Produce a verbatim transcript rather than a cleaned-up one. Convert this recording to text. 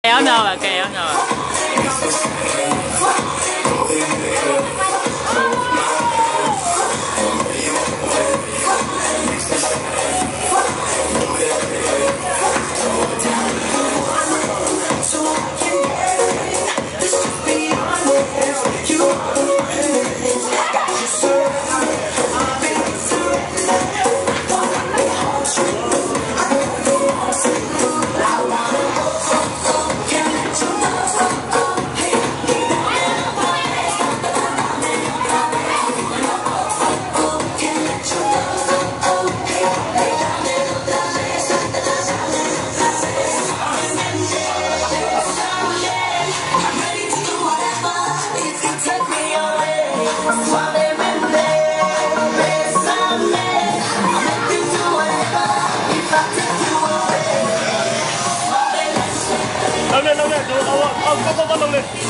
kéo nào mà kéo nào mà. Lâu lên, lâu lên, lâu lên, lâu lên, lâu lên.